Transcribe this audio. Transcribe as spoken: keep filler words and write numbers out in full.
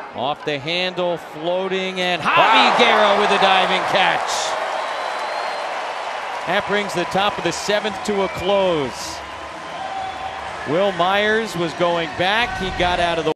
Off the handle, floating, and JAVY GUERRA with a diving catch. That brings the top of the seventh to a close. Will Myers was going back. He got out of the